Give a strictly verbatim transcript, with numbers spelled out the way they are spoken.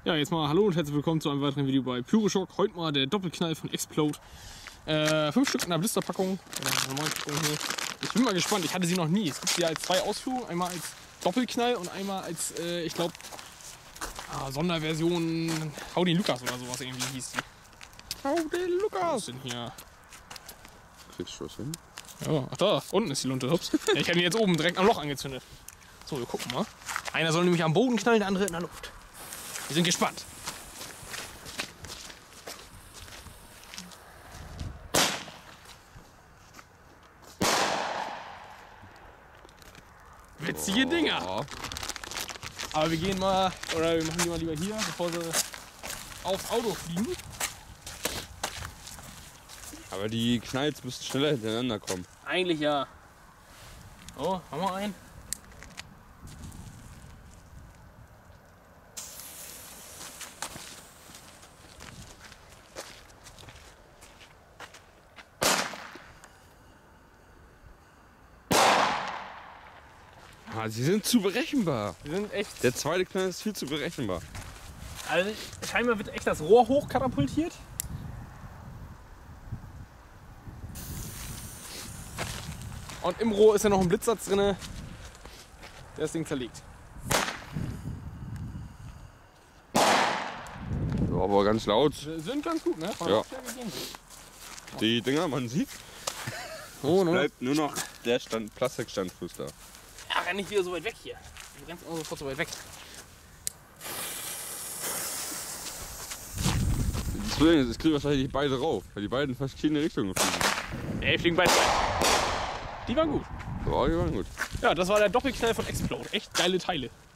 Ja, jetzt mal hallo und herzlich willkommen zu einem weiteren Video bei Pyroshock. Heute mal der Doppelknall von Explode. Äh, fünf Stück in einer Blisterpackung. Ich bin mal gespannt, ich hatte sie noch nie. Es gibt sie als zwei Ausführungen. Einmal als Doppelknall und einmal als, äh, ich glaube, ah, Sonderversion Hau den Lukas oder sowas irgendwie hieß die. Hau den Lukas! Was ist denn hier? Kriegst du was hin? Ja, ach da, unten ist die Lunte. Ups. Ja, ich habe ihn jetzt oben direkt am Loch angezündet. So, wir gucken mal. Einer soll nämlich am Boden knallen, der andere in der Luft. Wir sind gespannt. Witzige Dinger. Oh. Aber wir gehen mal, oder wir machen die mal lieber hier, bevor sie aufs Auto fliegen. Aber die Knalls müssten schneller hintereinander kommen. Eigentlich ja. Oh, haben wir einen? Ah, sie sind zu berechenbar. Die sind echt. Der zweite Knall ist viel zu berechenbar. Also scheinbar wird echt das Rohr hochkatapultiert. Und im Rohr ist ja noch ein Blitzsatz drin, der das Ding zerlegt. Ja, aber ganz laut. Sie sind ganz gut, ne? Ja. Die Dinger, man sieht. Oh, ne? Bleibt nur noch der Stand, Plastikstandfuß da. Ja, renn nicht wieder so weit weg hier. Du rennst auch sofort so weit weg. Das Problem ist, es kriegen wahrscheinlich beide rauf, weil die beiden verschiedene Richtungen fliegen. Ey, fliegen beide weit. Die waren gut. Ja, die waren gut. Ja, das war der Doppelknall von Explode. Echt geile Teile.